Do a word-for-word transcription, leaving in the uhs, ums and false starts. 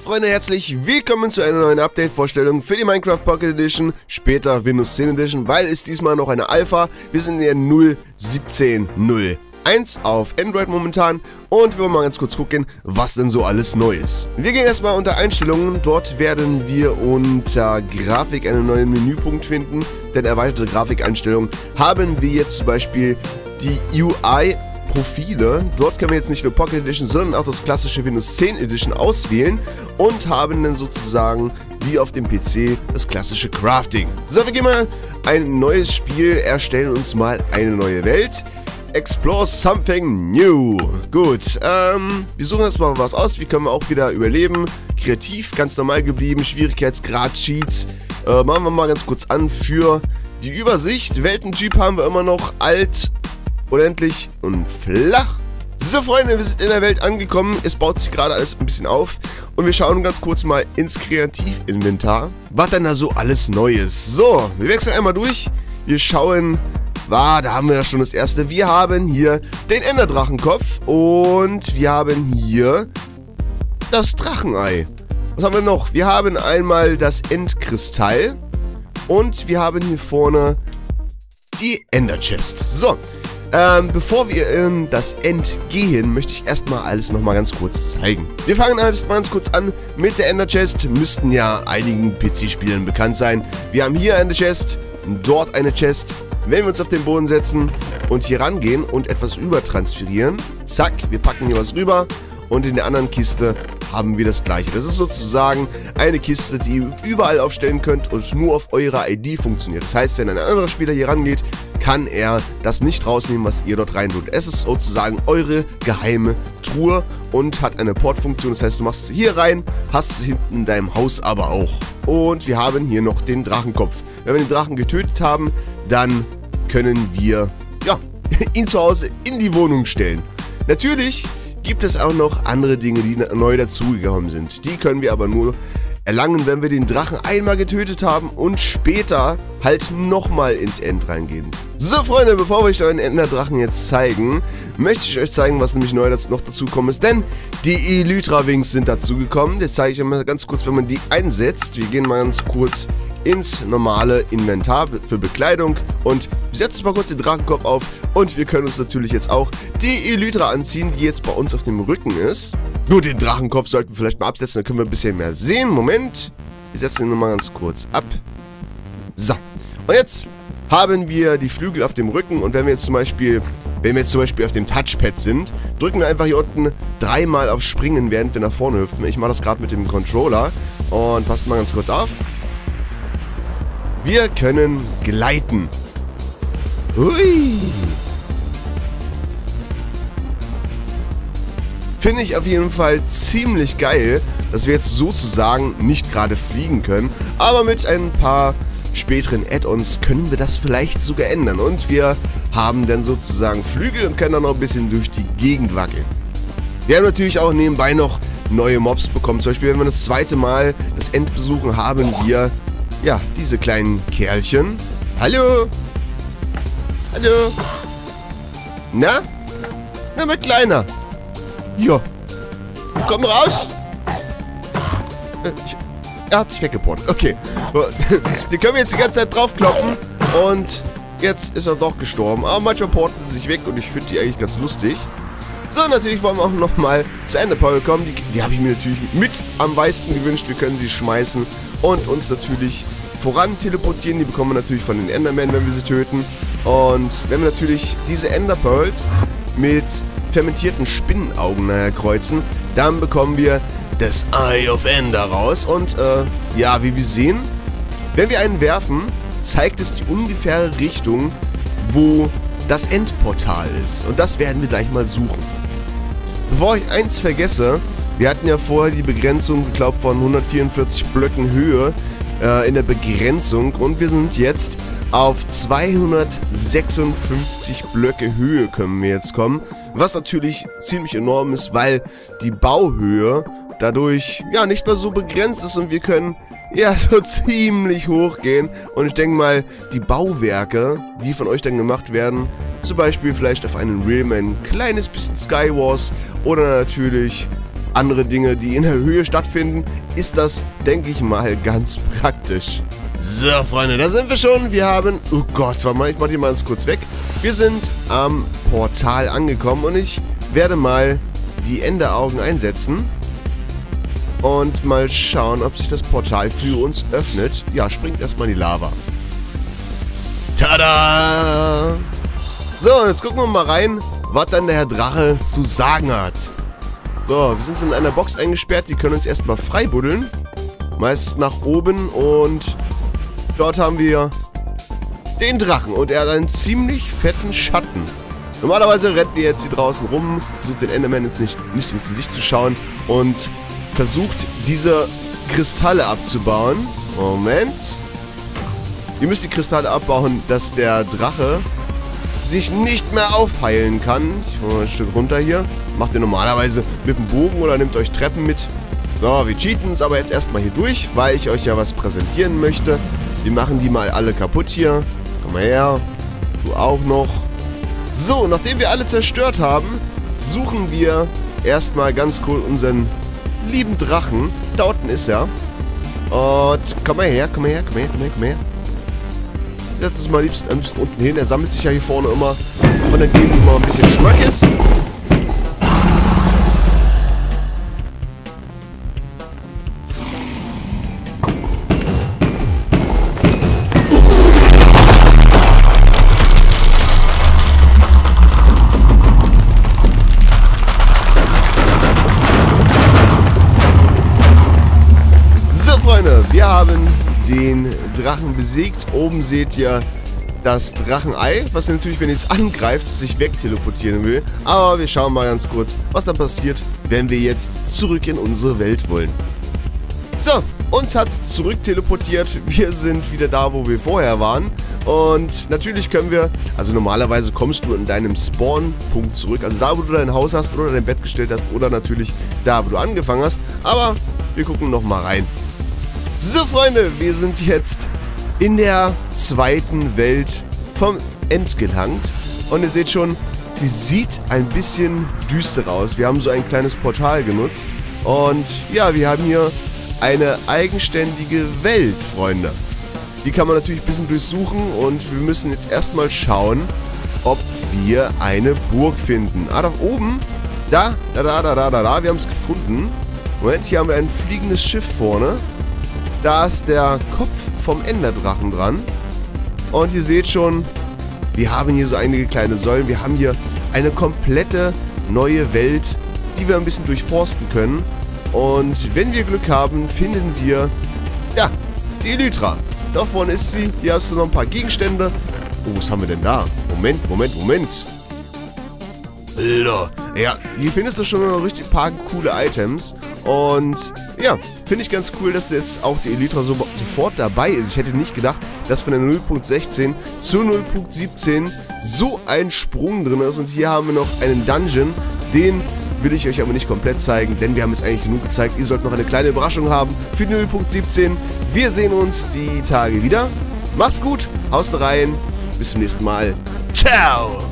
Freunde, herzlich willkommen zu einer neuen Update-Vorstellung für die Minecraft Pocket Edition, später Windows zehn Edition, weil es diesmal noch eine Alpha. Wir sind in der null siebzehn null eins auf Android momentan und wir wollen mal ganz kurz gucken, was denn so alles neu ist. Wir gehen erstmal unter Einstellungen, dort werden wir unter Grafik einen neuen Menüpunkt finden, denn erweiterte Grafikeinstellungen haben wir jetzt zum Beispiel die U I Profile. Dort können wir jetzt nicht nur Pocket Edition, sondern auch das klassische Windows zehn Edition auswählen und haben dann sozusagen wie auf dem P C das klassische Crafting. So, wir gehen mal ein neues Spiel, erstellen uns mal eine neue Welt. Explore something new. Gut, ähm, wir suchen jetzt mal was aus. Wie können wir auch wieder überleben? Kreativ, ganz normal geblieben. Schwierigkeitsgrad, Cheats. Äh, machen wir mal ganz kurz an für die Übersicht. Weltentyp haben wir immer noch alt, unendlich und flach. So, Freunde, wir sind in der Welt angekommen. Es baut sich gerade alles ein bisschen auf. Und wir schauen ganz kurz mal ins Kreativinventar, was denn da so alles neu ist. So, wir wechseln einmal durch. Wir schauen... Ah, da haben wir das schon das erste. Wir haben hier den Enderdrachenkopf und wir haben hier das Drachenei. Was haben wir noch? Wir haben einmal das Endkristall und wir haben hier vorne die Enderchest. So, ähm, bevor wir in das End gehen, möchte ich erstmal alles nochmal ganz kurz zeigen. Wir fangen erstmal ganz kurz an mit der Enderchest. Müssten ja einigen P C-Spielern bekannt sein. Wir haben hier eine Chest, dort eine Chest. Wenn wir uns auf den Boden setzen und hier rangehen und etwas übertransferieren, zack, wir packen hier was rüber und in der anderen Kiste haben wir das gleiche. Das ist sozusagen eine Kiste, die ihr überall aufstellen könnt und nur auf eurer I D funktioniert. Das heißt, wenn ein anderer Spieler hier rangeht, kann er das nicht rausnehmen, was ihr dort rein tut. Es ist sozusagen eure geheime Truhe und hat eine Portfunktion. Das heißt, du machst sie hier rein, hast sie hinten in deinem Haus aber auch. Und wir haben hier noch den Drachenkopf. Wenn wir den Drachen getötet haben, dann können wir ja, ihn zu Hause in die Wohnung stellen. Natürlich gibt es auch noch andere Dinge, die neu dazugekommen sind. Die können wir aber nur erlangen, wenn wir den Drachen einmal getötet haben und später halt nochmal ins End reingehen. So, Freunde, bevor wir euch euren Enderdrachen jetzt zeigen, möchte ich euch zeigen, was nämlich neu noch dazugekommen ist. Denn die Elytra Wings sind dazugekommen. Das zeige ich euch mal ganz kurz, wenn man die einsetzt. Wir gehen mal ganz kurz ins normale Inventar für Bekleidung und wir setzen mal kurz den Drachenkopf auf und wir können uns natürlich jetzt auch die Elytra anziehen, die jetzt bei uns auf dem Rücken ist. Nur den Drachenkopf sollten wir vielleicht mal absetzen, dann können wir ein bisschen mehr sehen. Moment, wir setzen ihn nochmal ganz kurz ab. So, und jetzt haben wir die Flügel auf dem Rücken und wenn wir jetzt zum Beispiel, wenn wir jetzt zum Beispiel auf dem Touchpad sind, drücken wir einfach hier unten dreimal auf Springen, während wir nach vorne hüpfen. Ich mache das gerade mit dem Controller und passt mal ganz kurz auf. Wir können gleiten. Hui. Finde ich auf jeden Fall ziemlich geil, dass wir jetzt sozusagen nicht gerade fliegen können, aber mit ein paar späteren Add-ons können wir das vielleicht sogar ändern. Und wir haben dann sozusagen Flügel und können dann noch ein bisschen durch die Gegend wackeln. Wir haben natürlich auch nebenbei noch neue Mobs bekommen. Zum Beispiel, wenn wir das zweite Mal das End besuchen, haben wir ja, diese kleinen Kerlchen. Hallo? Hallo? Na? Na, mein Kleiner. Ja. Komm raus. Äh, ich, er hat sich weggeportet. Okay. Die können wir jetzt die ganze Zeit draufkloppen. Und jetzt ist er doch gestorben. Aber manchmal porten sie sich weg und ich finde die eigentlich ganz lustig. So, natürlich wollen wir auch nochmal zu Enderpearl kommen. Die, die habe ich mir natürlich mit am meisten gewünscht. Wir können sie schmeißen und uns natürlich voran teleportieren. Die bekommen wir natürlich von den Endermen, wenn wir sie töten. Und wenn wir natürlich diese Enderpearls mit fermentierten Spinnenaugen nachher kreuzen, dann bekommen wir das Eye of Ender raus. Und äh, ja, wie wir sehen, wenn wir einen werfen, zeigt es die ungefähre Richtung, wo das Endportal ist. Und das werden wir gleich mal suchen. Bevor ich eins vergesse, wir hatten ja vorher die Begrenzung, ich glaube, von hundertvierundvierzig Blöcken Höhe äh, in der Begrenzung und wir sind jetzt auf zweihundertsechsundfünfzig Blöcke Höhe können wir jetzt kommen, was natürlich ziemlich enorm ist, weil die Bauhöhe dadurch ja nicht mehr so begrenzt ist und wir können ja so ziemlich hoch gehen. Und ich denke mal, die Bauwerke, die von euch dann gemacht werden, zum Beispiel vielleicht auf einen Realm ein kleines bisschen Skywars oder natürlich andere Dinge, die in der Höhe stattfinden, ist das, denke ich mal, ganz praktisch. So, Freunde, da sind wir schon. Wir haben... Oh Gott, warte mal, ich mach die mal ganz kurz weg. Wir sind am Portal angekommen und ich werde mal die Enderaugen einsetzen und mal schauen, ob sich das Portal für uns öffnet. Ja, springt erstmal in die Lava. Tada! So, jetzt gucken wir mal rein, was dann der Herr Drache zu sagen hat. So, wir sind in einer Box eingesperrt, die können uns erstmal freibuddeln. Meist nach oben und dort haben wir den Drachen und er hat einen ziemlich fetten Schatten. Normalerweise rennt ihr jetzt hier draußen rum, versucht den Enderman jetzt nicht, nicht ins Gesicht zu schauen und versucht diese Kristalle abzubauen. Moment. Ihr müsst die Kristalle abbauen, dass der Drache sich nicht mehr aufheilen kann. Ich hole mal ein Stück runter hier. Macht ihr normalerweise mit dem Bogen oder nehmt euch Treppen mit. So, wir cheaten uns aber jetzt erstmal hier durch, weil ich euch ja was präsentieren möchte. Wir machen die mal alle kaputt hier. Komm mal her. Du auch noch. So, nachdem wir alle zerstört haben, suchen wir erstmal ganz cool unseren lieben Drachen. Da unten ist er. Und komm mal her, komm mal her, komm mal her, komm mal her, komm mal her. Ich setze uns mal am liebsten, am liebsten unten hin. Er sammelt sich ja hier vorne immer. Und dann geben wir mal ein bisschen Schmackes. Wir haben den Drachen besiegt. Oben seht ihr das Drachenei, was natürlich, wenn ihr es angreift, sich wegteleportieren will. Aber wir schauen mal ganz kurz, was dann passiert, wenn wir jetzt zurück in unsere Welt wollen. So, uns hat es zurückteleportiert. Wir sind wieder da, wo wir vorher waren. Und natürlich können wir, also normalerweise kommst du in deinem Spawn-Punkt zurück. Also da, wo du dein Haus hast oder dein Bett gestellt hast oder natürlich da, wo du angefangen hast. Aber wir gucken nochmal rein. So, Freunde, wir sind jetzt in der zweiten Welt vom End gelangt. Und ihr seht schon, sie sieht ein bisschen düster aus. Wir haben so ein kleines Portal genutzt. Und ja, wir haben hier eine eigenständige Welt, Freunde. Die kann man natürlich ein bisschen durchsuchen. Und wir müssen jetzt erstmal schauen, ob wir eine Burg finden. Ah, da oben. Da, da, da, da, da, da, da. Wir haben es gefunden. Moment, hier haben wir ein fliegendes Schiff vorne. Da ist der Kopf vom Enderdrachen dran. Und ihr seht schon, wir haben hier so einige kleine Säulen. Wir haben hier eine komplette neue Welt, die wir ein bisschen durchforsten können. Und wenn wir Glück haben, finden wir, ja, die Elytra. Da vorne ist sie. Hier hast du noch ein paar Gegenstände. Oh, was haben wir denn da? Moment, Moment, Moment. Alter. Ja, hier findest du schon noch richtig paar coole Items. Und ja, finde ich ganz cool, dass jetzt auch die Elytra so, sofort dabei ist. Ich hätte nicht gedacht, dass von der null Punkt sechzehn zur null Punkt siebzehn so ein Sprung drin ist. Und hier haben wir noch einen Dungeon. Den will ich euch aber nicht komplett zeigen, denn wir haben jetzt eigentlich genug gezeigt. Ihr sollt noch eine kleine Überraschung haben für die null Punkt siebzehn. Wir sehen uns die Tage wieder. Macht's gut, haust rein. Bis zum nächsten Mal. Ciao!